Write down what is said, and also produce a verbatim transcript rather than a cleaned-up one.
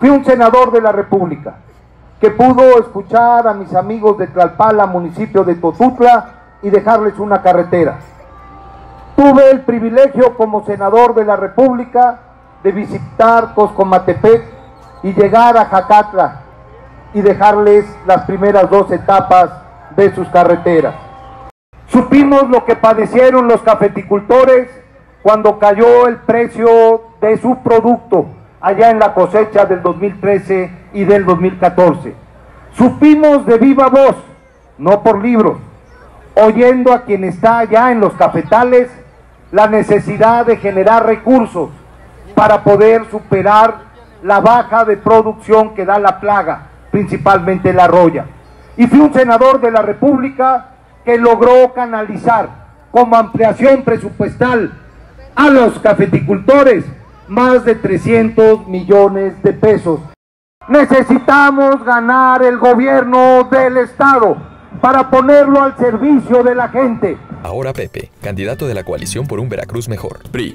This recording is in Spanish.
Fui un senador de la República que pudo escuchar a mis amigos de Tlalpala, municipio de Totutla, y dejarles una carretera. Tuve el privilegio como senador de la República de visitar Coscomatepec y llegar a Jacatla y dejarles las primeras dos etapas de sus carreteras. Supimos lo que padecieron los cafeticultores cuando cayó el precio de su producto allá en la cosecha del dos mil trece y del dos mil catorce. Supimos de viva voz, no por libros, oyendo a quien está allá en los cafetales, la necesidad de generar recursos para poder superar la baja de producción que da la plaga, principalmente la roya. Y fui un senador de la República que logró canalizar como ampliación presupuestal a los cafeticultores más de trescientos millones de pesos. Necesitamos ganar el gobierno del Estado para ponerlo al servicio de la gente. Ahora Pepe, candidato de la coalición por un Veracruz mejor. P R I.